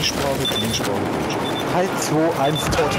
Dienstwagen, Dienstwagen, Dienstwagen. 3, 2, 1, tot.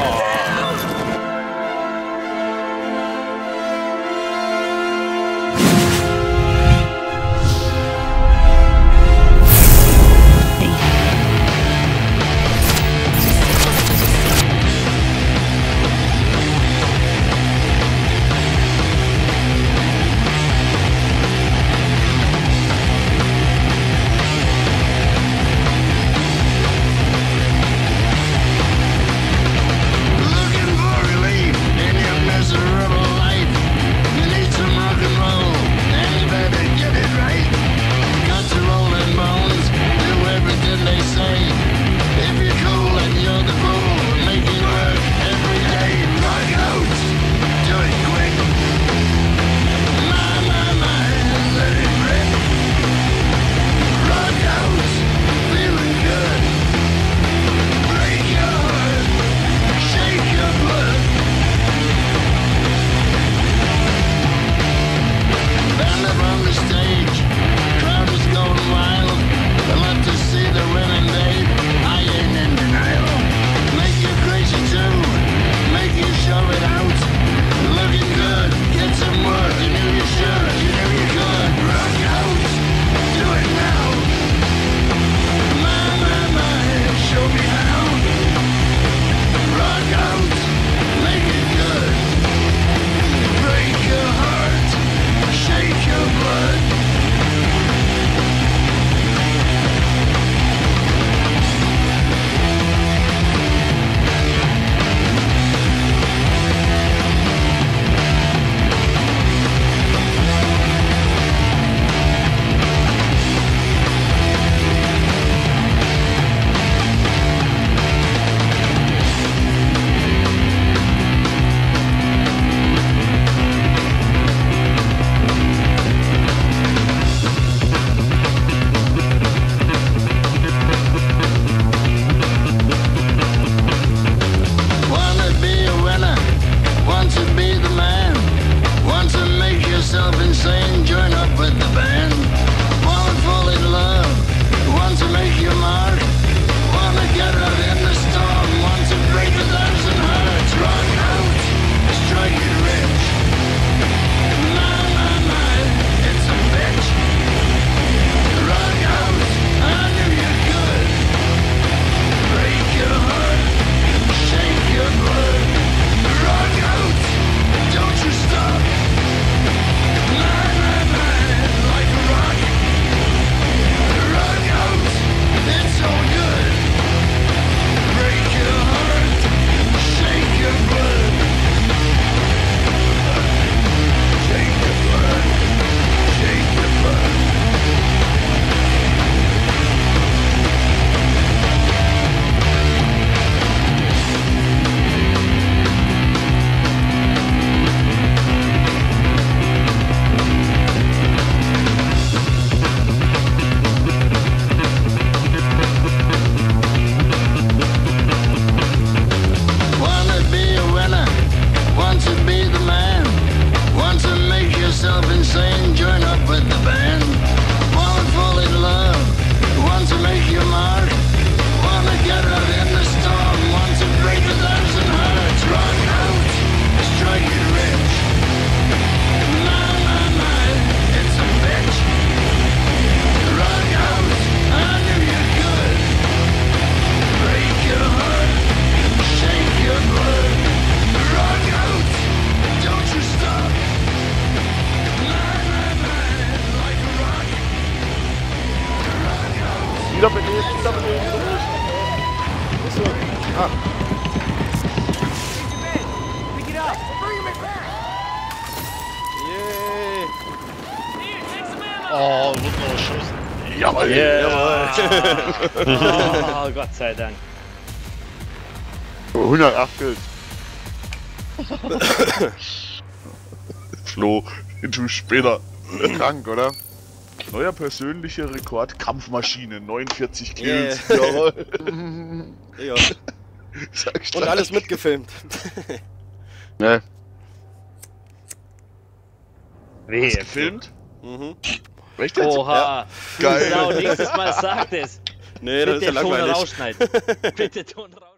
Wieder belegt, wieder belegt, wieder belegt. Achso. Ah. Yay. Oh, wunderbar Schuss. Jawohl, Yeah. jawohl. Oh, Gott sei Dank. 108 Kills. Flo, du Spinner. Krank, oder? Neuer persönlicher Rekord, Kampfmaschine, 49 Kills. Yeah. Jawohl. Ja. Sag's Und gleich. alles mitgefilmt. Ne, Wehe. gefilmt? Mhm. Echt jetzt? Oha. Geil. Genau, nächstes Mal sagt es. Nee, das ist Bitte ja Ton langweilig. rausschneiden. Bitte Ton raus.